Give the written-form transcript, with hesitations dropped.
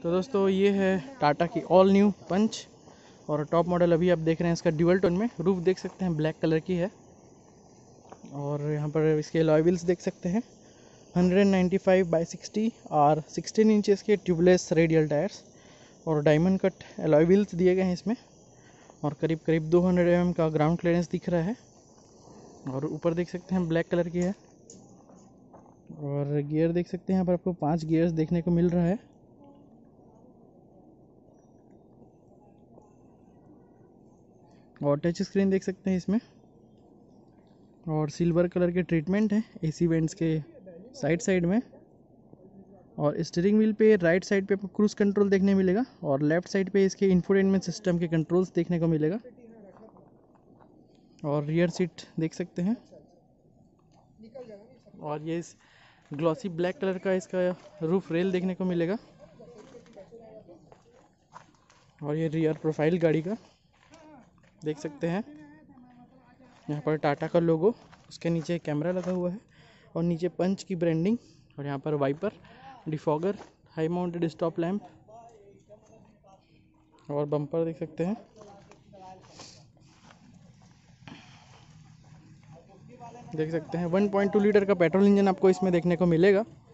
तो दोस्तों ये है टाटा की ऑल न्यू पंच और टॉप मॉडल अभी आप देख रहे हैं इसका ड्यूअल टोन में। रूफ देख सकते हैं ब्लैक कलर की है और यहाँ पर इसके अलॉय व्हील्स देख सकते हैं 195/60 और 16 इंचेस के ट्यूबलेस रेडियल टायर्स और डायमंड कट अलॉय व्हील्स दिए गए हैं इसमें और करीब करीब 200 mm का ग्राउंड क्लियरेंस दिख रहा है और ऊपर देख सकते हैं ब्लैक कलर की है और गियर देख सकते हैं यहाँ पर आपको 5 गियर्स देखने को मिल रहा है। और टच स्क्रीन देख सकते हैं इसमें और सिल्वर कलर के ट्रीटमेंट है एसी वेंट्स के साइड में और स्टीयरिंग व्हील पे राइट साइड पे आपको क्रूज कंट्रोल देखने मिलेगा और लेफ्ट साइड पे इसके इंफोटेनमेंट सिस्टम के कंट्रोल्स देखने को मिलेगा और रियर सीट देख सकते हैं और ये इस ग्लॉसी ब्लैक कलर का इसका रूफ रेल देखने को मिलेगा और ये रियर प्रोफाइल गाड़ी का देख सकते हैं। यहाँ पर टाटा का लोगो, उसके नीचे कैमरा लगा हुआ है और नीचे पंच की ब्रांडिंग और यहाँ पर wiper, defogger, high mounted stop lamp और बम्पर देख सकते हैं। देख सकते हैं 1.2 लीटर का पेट्रोल इंजन आपको इसमें देखने को मिलेगा।